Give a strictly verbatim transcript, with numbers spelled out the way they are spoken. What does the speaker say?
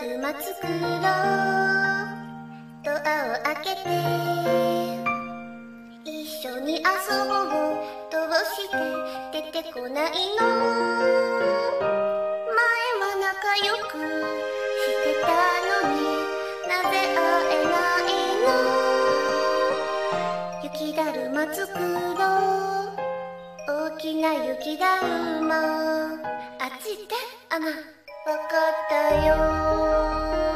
るま作ろう、ドアを開けて一緒に遊ぼう、どうして出てこないの、前は仲良くしてたのになぜ会えないの、雪だるま作ろう、大きな雪だるま、あっち行って、あま、わかったよ。